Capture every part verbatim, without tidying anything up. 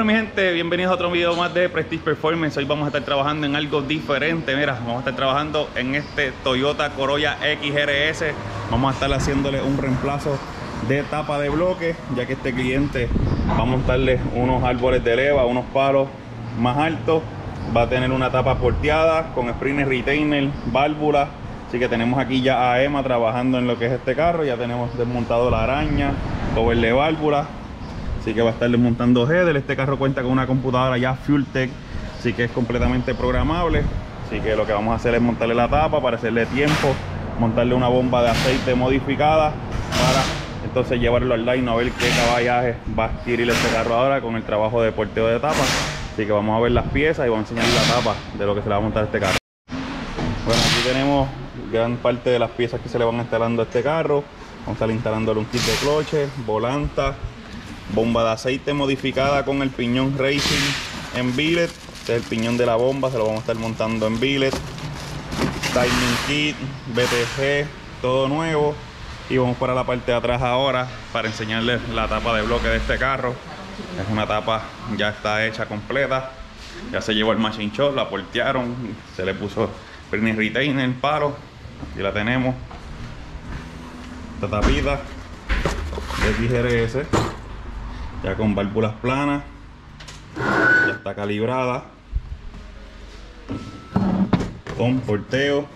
Bueno mi gente, bienvenidos a otro video más de Prestige Performance. Hoy vamos a estar trabajando en algo diferente. Mira, vamos a estar trabajando en este Toyota Corolla X R S. Vamos a estar haciéndole un reemplazo de tapa de bloque, ya que este cliente va a montarle unos árboles de leva, unos palos más altos. Va a tener una tapa porteada con springs retainer, válvula. Así que tenemos aquí ya a Emma trabajando en lo que es este carro. Ya tenemos desmontado la araña, cover de válvula. Así que va a estar desmontando header. Este carro cuenta con una computadora ya FuelTech, así que es completamente programable. Así que lo que vamos a hacer es montarle la tapa para hacerle tiempo, montarle una bomba de aceite modificada para entonces llevarlo al line a ver qué caballaje va a adquirir este carro ahora con el trabajo de porteo de tapa. Así que vamos a ver las piezas y vamos a enseñarle la tapa de lo que se le va a montar a este carro. Bueno, aquí tenemos gran parte de las piezas que se le van instalando a este carro. Vamos a estar instalándole un kit de cloche, volanta, bomba de aceite modificada con el piñón Racing en billet. Este es el piñón de la bomba, se lo vamos a estar montando en billet. Timing kit, B T G, todo nuevo. Y vamos para la parte de atrás ahora para enseñarles la tapa de bloque de este carro. Es una tapa, ya está hecha completa. Ya se llevó el machine shop, la portearon, se le puso springs retainer, palo. Aquí la tenemos. Esta tapita de X R S. Ya con válvulas planas, ya está calibrada, con porteo.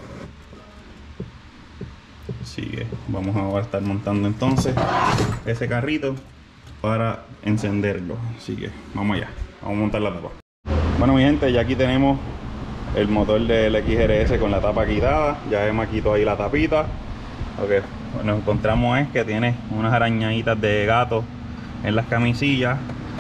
Así que vamos a estar montando entonces ese carrito para encenderlo. Así que vamos allá, vamos a montar la tapa. Bueno mi gente, ya aquí tenemos el motor del X R S con la tapa quitada. Ya hemos quitado ahí la tapita. Lo que nos encontramos es que tiene unas arañaditas de gato en las camisillas.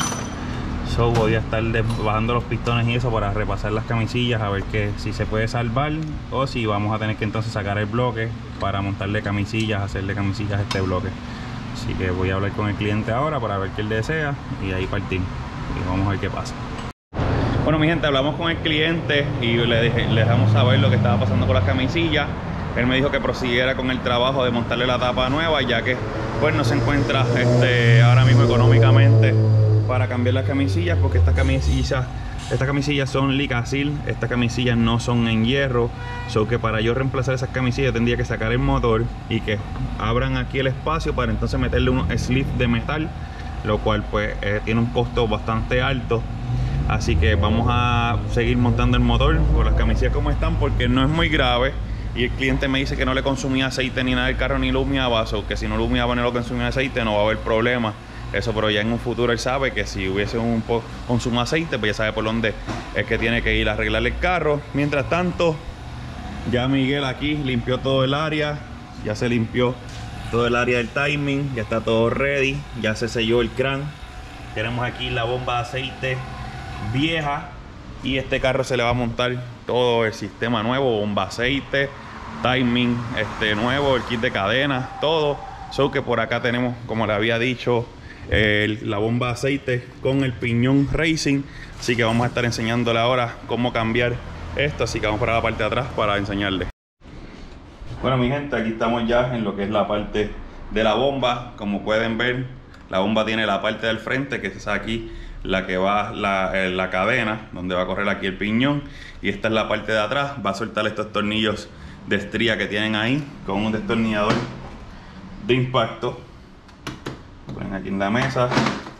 So voy a estar bajando los pistones y eso para repasar las camisillas, a ver que si se puede salvar o si vamos a tener que entonces sacar el bloque para montarle camisillas, hacerle camisillas a este bloque. Así que voy a hablar con el cliente ahora para ver qué él desea y ahí partir y vamos a ver qué pasa. Bueno mi gente, hablamos con el cliente y le, dije, le dejamos saber lo que estaba pasando con las camisillas. Él me dijo que prosiguiera con el trabajo de montarle la tapa nueva, ya que pues no se encuentra este, ahora mismo económicamente para cambiar las camisillas, porque estas camisillas estas camisillas son Licacil, estas camisillas no son en hierro. So que para yo reemplazar esas camisillas tendría que sacar el motor y que abran aquí el espacio para entonces meterle unos slips de metal, lo cual pues eh, tiene un costo bastante alto. Así que vamos a seguir montando el motor con las camisillas como están, porque no es muy grave. Y el cliente me dice que no le consumía aceite ni nada del carro, ni lo humeaba, so que si no lo humeaba ni lo consumía aceite no va a haber problema. Eso, pero ya en un futuro él sabe que si hubiese un poco consumo de aceite, pues ya sabe por dónde es que tiene que ir a arreglar el carro. Mientras tanto, ya Miguel aquí limpió todo el área, ya se limpió todo el área del timing, ya está todo ready, ya se selló el crank. Tenemos aquí la bomba de aceite vieja y este carro se le va a montar todo el sistema nuevo, bomba aceite, timing este nuevo, el kit de cadena, todo. So que por acá tenemos, como le había dicho, el, la bomba de aceite con el piñón Racing. Así que vamos a estar enseñándole ahora cómo cambiar esto. Así que vamos para la parte de atrás para enseñarle. Bueno mi gente, aquí estamos ya en lo que es la parte de la bomba. Como pueden ver, la bomba tiene la parte del frente, que es aquí la que va la, eh, la cadena, donde va a correr aquí el piñón, y esta es la parte de atrás. Va a soltar estos tornillos de estría que tienen ahí con un destornillador de impacto. Lo ponen aquí en la mesa.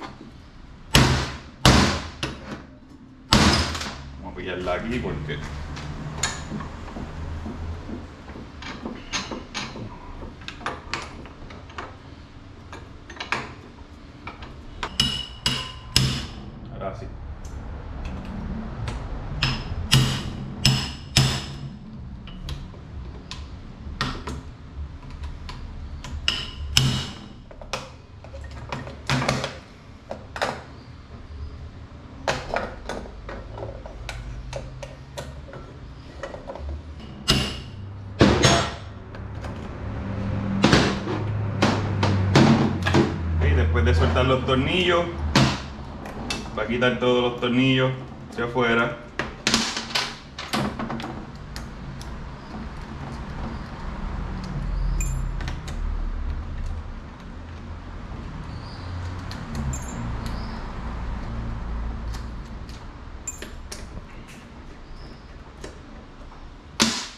Vamos a pillarla aquí porque ahora sí. Después de soltar los tornillos, va a quitar todos los tornillos hacia afuera.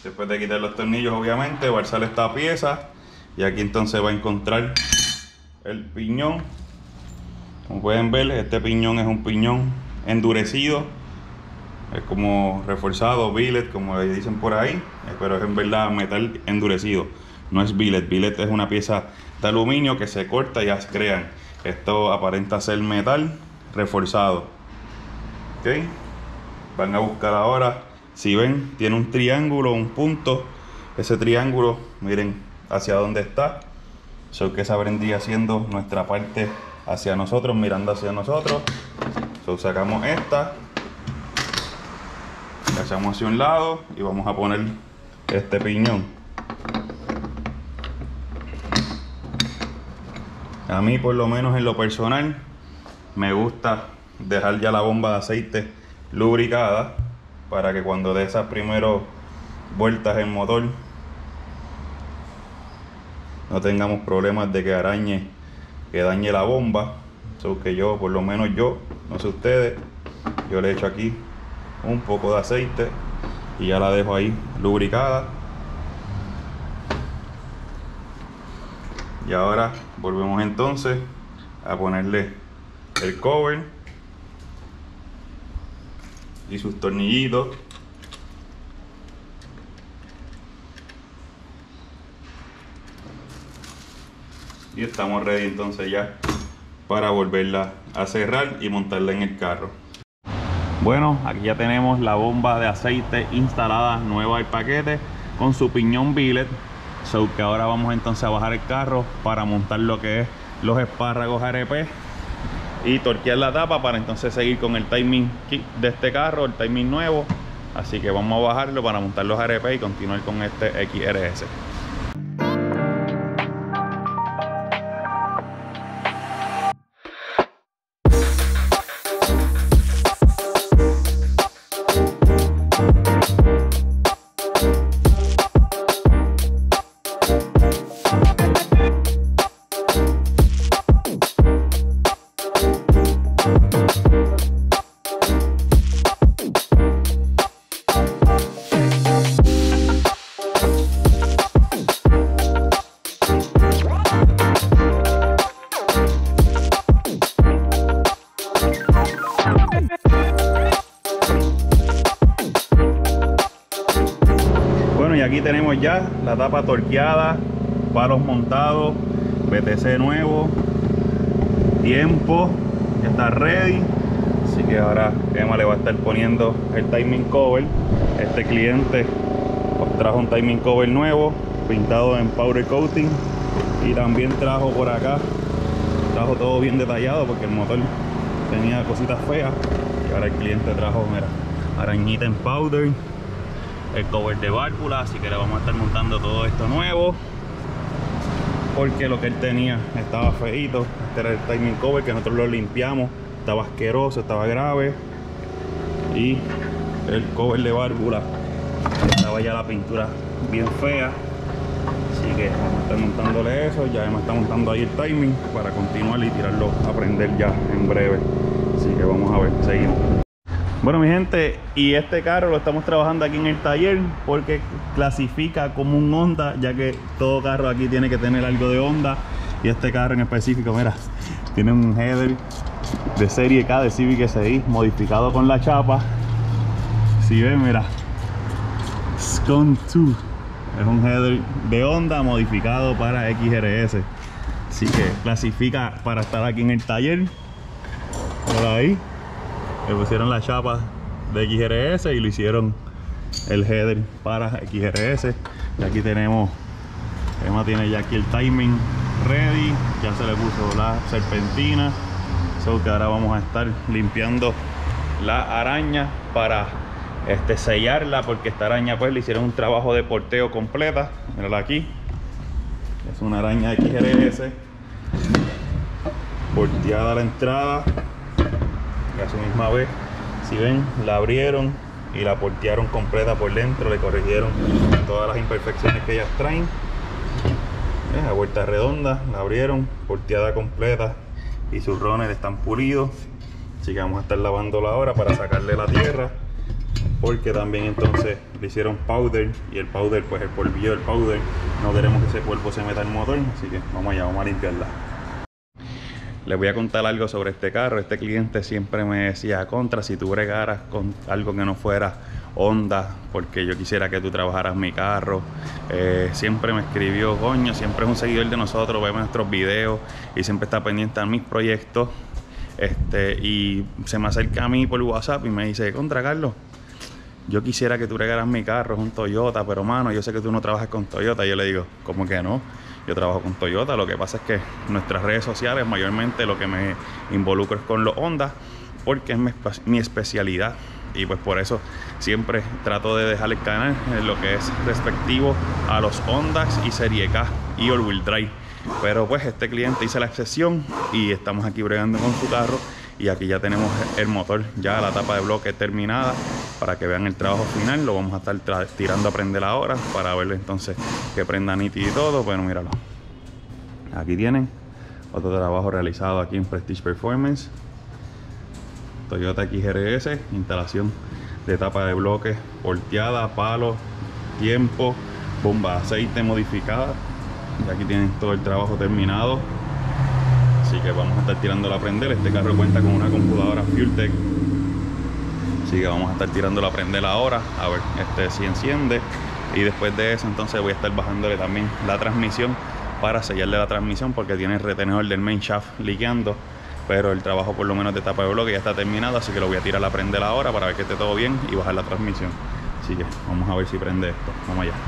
Después de quitar los tornillos, obviamente, va a alzar esta pieza. Y aquí entonces va a encontrar el piñón. Como pueden ver, este piñón es un piñón endurecido. Es como reforzado, billet, como le dicen por ahí. Pero es en verdad metal endurecido. No es billet. Billet es una pieza de aluminio que se corta y ya se crean. Esto aparenta ser metal reforzado. ¿Ok? Van a buscar ahora. Si ven, tiene un triángulo, un punto. Ese triángulo, miren hacia dónde está. So que esa vendría siendo nuestra parte hacia nosotros, mirando hacia nosotros. So sacamos esta, la echamos hacia un lado y vamos a poner este piñón. A mí, por lo menos en lo personal, me gusta dejar ya la bomba de aceite lubricada para que cuando dé esas primeras vueltas el motor no tengamos problemas de que arañe, que dañe la bomba. So que yo, por lo menos yo, no sé ustedes, yo le echo aquí un poco de aceite y ya la dejo ahí lubricada. Y ahora volvemos entonces a ponerle el cover y sus tornillitos. Y estamos ready entonces ya para volverla a cerrar y montarla en el carro. Bueno, aquí ya tenemos la bomba de aceite instalada nueva al paquete con su piñón billet. So que ahora vamos entonces a bajar el carro para montar lo que es los espárragos A R P y torquear la tapa para entonces seguir con el timing kit de este carro, el timing nuevo. Así que vamos a bajarlo para montar los A R P y continuar con este X R S. Bueno, y aquí tenemos ya la tapa torqueada, palos montados, B T C nuevo, tiempo, ya está ready. Así que ahora Emma le va a estar poniendo el timing cover. Este cliente os trajo un timing cover nuevo, pintado en powder coating, y también trajo por acá, trajo todo bien detallado porque el motor tenía cositas feas. Y ahora el cliente trajo, mira, arañita en powder, el cover de válvula. Así que le vamos a estar montando todo esto nuevo porque lo que él tenía estaba feito. Este era el timing cover que nosotros lo limpiamos, estaba asqueroso, estaba grave. Y el cover de válvula estaba ya la pintura bien fea. Así que vamos a estar montándole eso. Ya me está montando ahí el timing para continuar y tirarlo a prender ya en breve. Así que vamos a ver, seguimos. Bueno, mi gente, y este carro lo estamos trabajando aquí en el taller porque clasifica como un Honda, ya que todo carro aquí tiene que tener algo de Honda. Y este carro en específico, mira, tiene un header de serie K de Civic S I modificado con la chapa. Si ven, mira, Scone dos es un header de Honda modificado para X R S. Así que clasifica para estar aquí en el taller. Por ahí le pusieron la chapa de X R S y lo hicieron el header para X R S. Y aquí tenemos, Emma tiene ya aquí el timing ready, ya se le puso la serpentina. So que ahora vamos a estar limpiando la araña para este, sellarla, porque esta araña pues le hicieron un trabajo de porteo completa. Mírala aquí, es una araña de X R S porteada a la entrada. Y a su misma vez, si ven, la abrieron y la portearon completa por dentro, le corrigieron todas las imperfecciones que ellas traen. ¿Ves? A vuelta redonda, la abrieron, porteada completa y sus runners están pulidos. Así que vamos a estar lavándola ahora para sacarle la tierra porque también entonces le hicieron powder, y el powder, pues el polvillo del powder, no queremos que ese polvo se meta en el motor, así que vamos allá, vamos a limpiarla. Les voy a contar algo sobre este carro. Este cliente siempre me decía: contra, si tú bregaras con algo que no fuera Honda, porque yo quisiera que tú trabajaras mi carro. Eh, siempre me escribió, coño, siempre es un seguidor de nosotros, ve nuestros videos y siempre está pendiente a mis proyectos. Este, y se me acerca a mí por WhatsApp y me dice: contra, Carlos, yo quisiera que tú bregaras mi carro, es un Toyota, pero mano, yo sé que tú no trabajas con Toyota. Y yo le digo: ¿cómo que no? Yo trabajo con Toyota. Lo que pasa es que nuestras redes sociales, mayormente lo que me involucro es con los Honda, porque es mi, mi especialidad. Y pues por eso siempre trato de dejar el canal en lo que es respectivo a los Hondas y Serie K y All Wheel Drive. Pero pues este cliente hizo la excepción y estamos aquí bregando con su carro. Y aquí ya tenemos el motor, ya la tapa de bloque terminada, para que vean el trabajo final. Lo vamos a estar tirando a prender ahora para ver entonces que prenda nítido y todo. Bueno, míralo. Aquí tienen otro trabajo realizado aquí en Prestige Performance. Toyota X R S, instalación de tapa de bloque volteada, palo, tiempo, bomba de aceite modificada. Y aquí tienen todo el trabajo terminado. Así que vamos a estar tirándola a prender. Este carro cuenta con una computadora FuelTech, así que vamos a estar tirándola a prender ahora, a ver este si enciende. Y después de eso entonces voy a estar bajándole también la transmisión para sellarle la transmisión, porque tiene el retenedor del main shaft liqueando. Pero el trabajo por lo menos de tapa de bloque ya está terminado, así que lo voy a tirar a prender ahora para ver que esté todo bien y bajar la transmisión. Así que vamos a ver si prende esto. Vamos allá.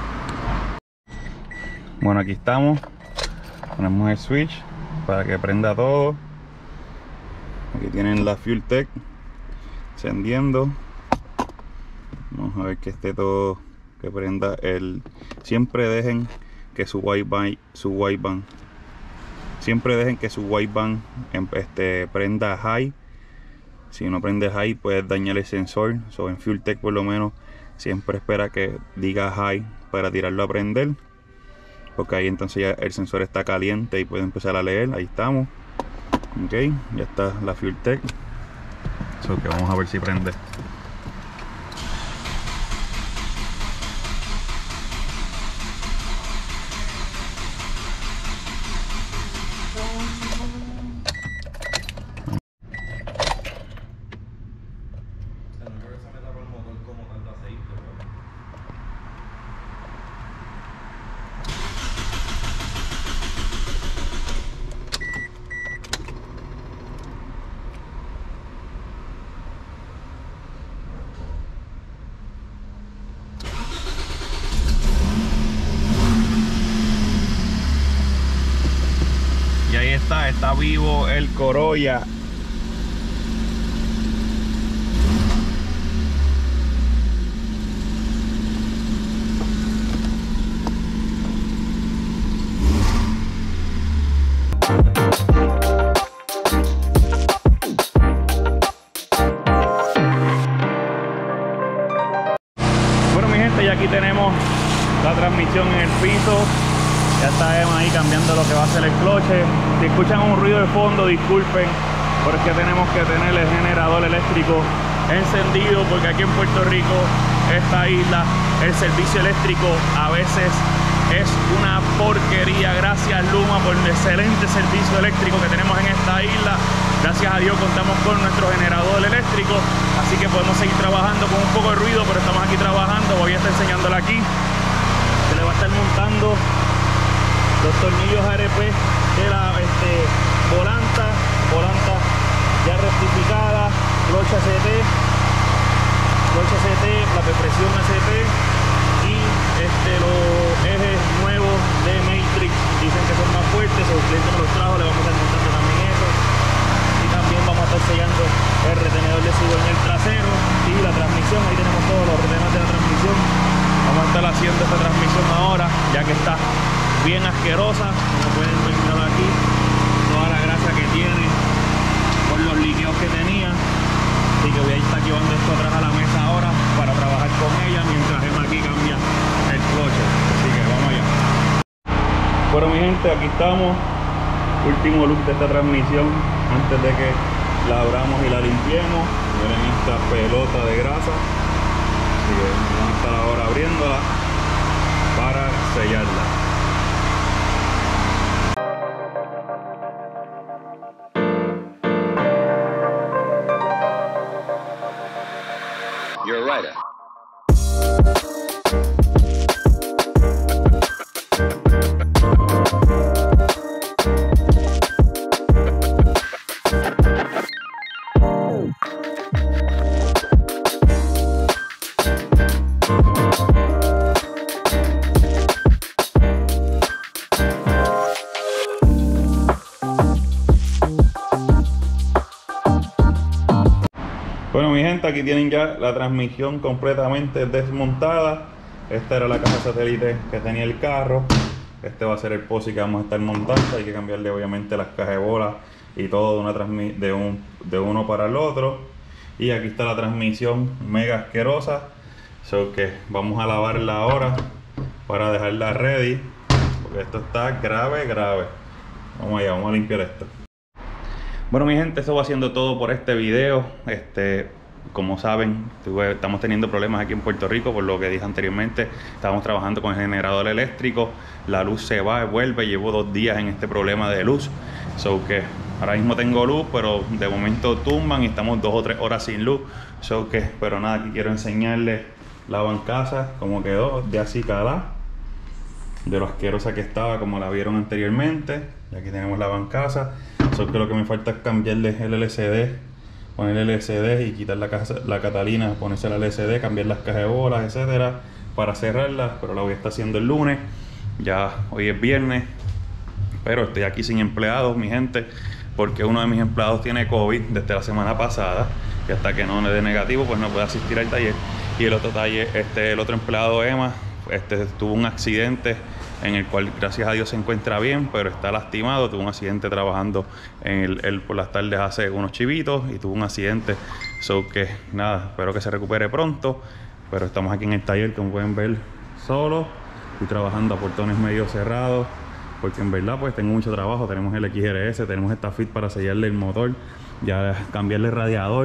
Bueno, aquí estamos. Ponemos el switch para que prenda todo. Aquí tienen la FuelTech encendiendo. Vamos a ver que esté todo, que prenda el. Siempre dejen que su wideband, su wideband, siempre dejen que su wideband este, prenda high. Si no prende high, puedes dañar el sensor. So, en FuelTech por lo menos siempre espera que diga high para tirarlo a prender, porque ahí entonces ya el sensor está caliente y puede empezar a leer. Ahí estamos. Ok, ya está la FuelTech. So que vamos a ver si prende. Y ahí está, está vivo el Corolla. Bueno, mi gente, y aquí tenemos la transmisión en el piso. Ya está Emma ahí cambiando lo que va a ser el cloche. Si escuchan un ruido de fondo, disculpen, porque tenemos que tener el generador eléctrico encendido, porque aquí en Puerto Rico, esta isla, el servicio eléctrico a veces es una porquería. Gracias Luma por el excelente servicio eléctrico que tenemos en esta isla. Gracias a Dios contamos con nuestro generador eléctrico, así que podemos seguir trabajando con un poco de ruido, pero estamos aquí trabajando. Voy a estar enseñándola aquí. Se le va a estar montando los tornillos A R P de la este, volanta, volanta ya rectificada, cloche A C T, cloche A C T, la presión A C T y este, los ejes nuevos de Matrix. Dicen que son más fuertes, el cliente me los trajo, le vamos a estar montando también eso. Y también vamos a estar sellando el retenedor de cigüeñal trasero y la transmisión. Ahí tenemos todos los retenedores de la transmisión. Vamos a estar haciendo esta transmisión ahora, ya que está bien asquerosa. Como pueden ver aquí, toda la grasa que tiene por los líquidos que tenía. Así que voy a estar llevando esto atrás a la mesa ahora para trabajar con ella mientras Emma aquí cambia el cloche. Así que vamos allá. Bueno, mi gente, aquí estamos. Último look de esta transmisión antes de que la abramos y la limpiemos. Miren esta pelota de grasa. Así que vamos a estar ahora abriéndola para sellarla. You're right. Bueno, mi gente, aquí tienen ya la transmisión completamente desmontada. Esta era la caja satélite que tenía el carro. Este va a ser el posi que vamos a estar montando. Hay que cambiarle obviamente las cajas de bola y todo de, una transmi de, un, de uno para el otro. Y aquí está la transmisión mega asquerosa. So que vamos a lavarla ahora para dejarla ready, porque esto está grave, grave. Vamos allá, vamos a limpiar esto. Bueno, mi gente, eso va siendo todo por este video. Este, como saben, estamos teniendo problemas aquí en Puerto Rico, por lo que dije anteriormente. Estamos trabajando con el generador eléctrico. La luz se va y vuelve. Llevo dos días en este problema de luz. So que ahora mismo tengo luz, pero de momento tumban y estamos dos o tres horas sin luz. So que, pero nada, aquí quiero enseñarles la bancasa, cómo quedó, de así calá, de lo asquerosa que estaba, como la vieron anteriormente. Y aquí tenemos la bancasa. So que lo que me falta es cambiarle el L C D, poner el L C D y quitar la, caja, la Catalina, ponerse el L C D, cambiar las cajas de bolas, etcétera, para cerrarlas. Pero la voy a estar haciendo el lunes. Ya hoy es viernes, pero estoy aquí sin empleados, mi gente, porque uno de mis empleados tiene COVID desde la semana pasada y hasta que no le dé negativo pues no puede asistir al taller. Y el otro taller, este, el otro empleado, Emma, este, tuvo un accidente en el cual gracias a Dios se encuentra bien, pero está lastimado. Tuvo un accidente trabajando en el, el, por las tardes hace unos chivitos y tuvo un accidente. So que nada, espero que se recupere pronto. Pero estamos aquí en el taller, como pueden ver, solo. Estoy trabajando a portones medio cerrados, porque en verdad pues tengo mucho trabajo. Tenemos el X R S, tenemos esta fit para sellarle el motor, ya cambiarle el radiador.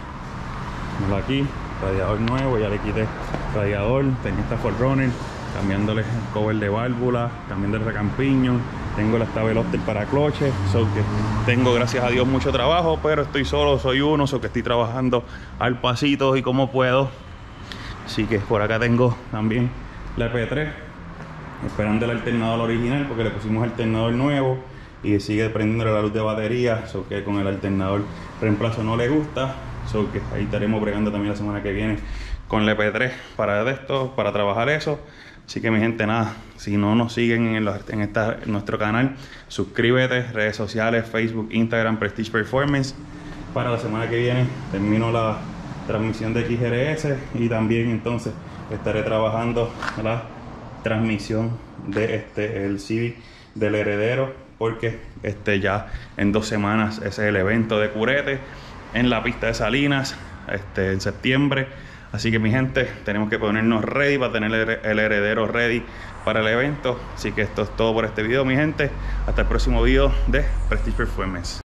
Mira aquí, radiador nuevo, ya le quité radiador. Tenía esta Ford Runner, cambiándole el cover de válvula, cambiando el recampiño. Tengo la Stabeloster para cloche. So que tengo, gracias a Dios, mucho trabajo, pero estoy solo, soy uno, so que estoy trabajando al pasito y como puedo. Así que por acá tengo también la P tres, esperando el alternador original, porque le pusimos alternador nuevo y sigue prendiendo la luz de batería. So que con el alternador reemplazo no le gusta. So que ahí estaremos bregando también la semana que viene con la P tres para esto, para trabajar eso. Así que mi gente, nada, si no nos siguen en, los, en, esta, en nuestro canal, suscríbete, redes sociales, Facebook, Instagram, Prestige Performance. Para la semana que viene termino la transmisión de X R S y también entonces estaré trabajando la transmisión de este, el Civic del heredero, porque este ya en dos semanas ese es el evento de Curete en la pista de Salinas, este, en septiembre. Así que mi gente, tenemos que ponernos ready para tener el heredero ready para el evento. Así que esto es todo por este video, mi gente. Hasta el próximo video de Prestige Performance.